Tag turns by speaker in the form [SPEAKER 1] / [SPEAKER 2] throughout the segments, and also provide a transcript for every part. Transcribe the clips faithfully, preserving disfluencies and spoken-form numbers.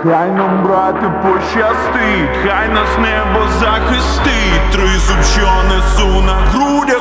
[SPEAKER 1] Хай нам, брате, пощастить, хай нас небо захистить. Тризуб, що несу на грудях.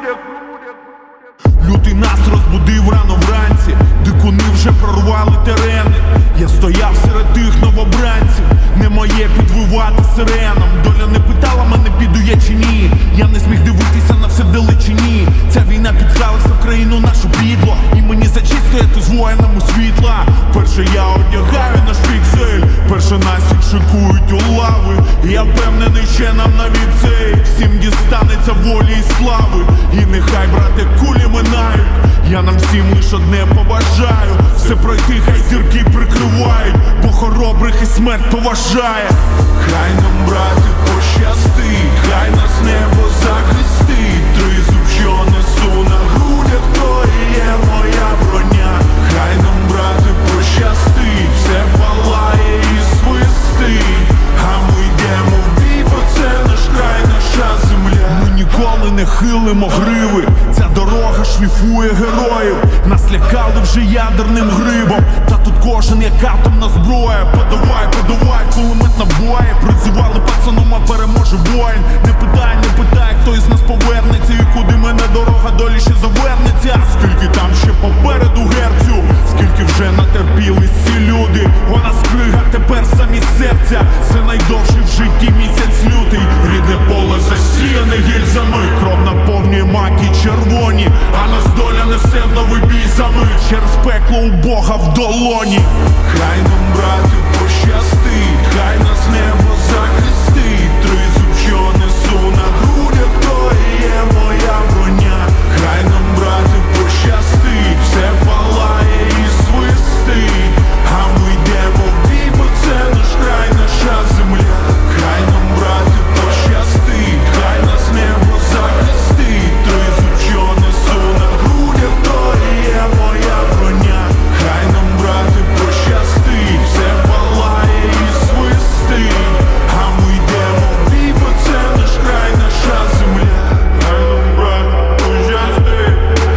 [SPEAKER 1] Лютий нас розбудив рано вранці, дикуни вже прорвали терени. Я стояв серед тих новобранців, не моє підвивати сиренам. Доля не питала мене, піду я чи ні. Я не зміг дивитися на все вдалечині. Ця війна підкралася в країну нашу підло, і мені за честь стояти з воїнами світла. Перше я одягаю наш піксель, перше нас їх шикують у лави. Я впевнений, ще нам навіть цей всім дістанеться волі і слави. І нехай, брате, кулі минають, я нам всім лиш одне побажаю: все пройти, хай зірки прикривають, бо хоробрих і смерть поважає. Хай нам, брате, пощастить, хай нас небо захистить. Тризуб, що несу на грудях, то і є моя броня. Хай нам, брате, пощастить, все палає і свистить. А ми йдемо в бій, бо це наш край, наша земля. Ми ніколи не хилимо гриви, ця дорога шліфує героїв. Нас лякали вже ядерним грибом, та тут кожен як атомна зброя. Подавай, подавай, кулемет набої. Працювали пацаном, а переможе воїн. Не питай, не питай, хто із нас повернеться, і куди мене дорога долі ще завернеться. Скільки там ще попереду герцю, скільки вже натерпілись ці люди. Вона скрига тепер самі серця, це найдовший в житті місяць лютий. Рідне поле засіяне гільзами, кров наповнює маки червоні, а нас доля несе в новий бій за мить, через пекло у Бога в долоні. Хай нам, брате, пощастить, хай нас небо захистить. Тризуб, що несу на грудях, то і є моя броня. Хай нам, брате, пощастить, все палає і свистить. А ми йдемо в бій, бо це наш край, наша земля. Хай нам, брате, пощастить, хай нас небо захистить. Тризуб, що несу на грудях, то і є моя броня. Хай нам, брате, пощастить, все палає і свистить. А ми йдемо в бій, бо це наш край, наша земля. Хай нам, брате, пощастить.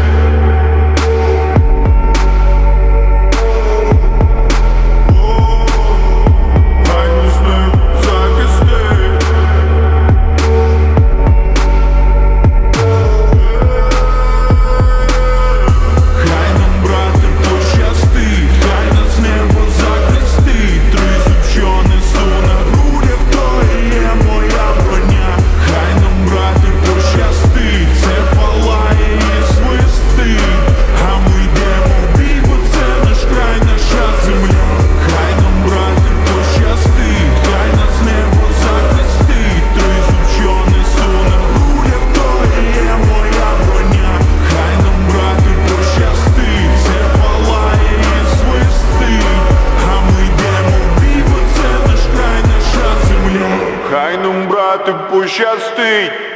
[SPEAKER 1] Хай нас небо захистить. Хай нам, брате, пощастить, хай нас небо захистить. Тризуб, що несу на грудях, то і є моя броня. Хай нам, брате, пощастить, все палає і свистить. А ми йдемо в бій, бо це наш край, наша земля. Хай нам, брате, пощастить, хай нас небо захистить. Тризуб, що несу на грудях, то і є моя броня. Хай нам, брате, пощастить, все палає і свистить. А ми йдемо в бій, бо це наш край, наша земля. Хай нам, брате, пощастить.